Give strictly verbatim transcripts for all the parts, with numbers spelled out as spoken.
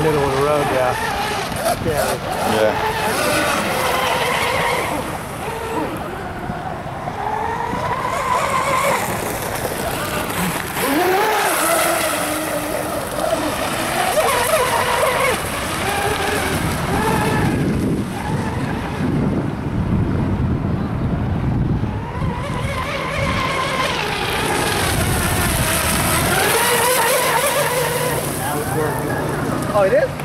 middle of the road, yeah. Yeah. Yeah. Oh, it is?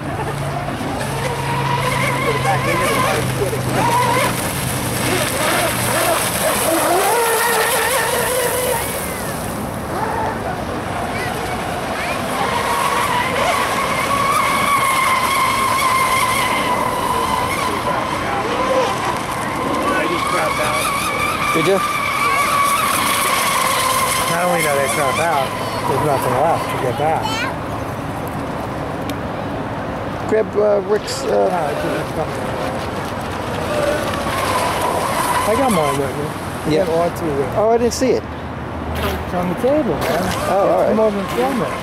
Did you? Not only did they crop out, there's nothing left to get back. Grab uh, Rick's. Uh... No, I got more with me. Yeah. Or two with me. Oh, I didn't see it. It's on the table, man. Oh, all right. Come over and film it.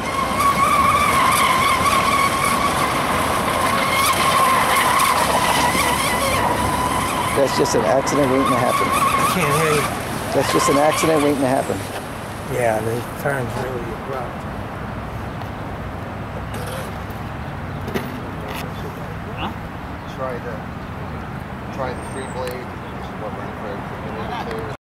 That's just an accident waiting to happen. I can't hear you. That's just an accident waiting to happen. Yeah, the turn's really abrupt. Huh? Try the try the free blade, which is what we're in for.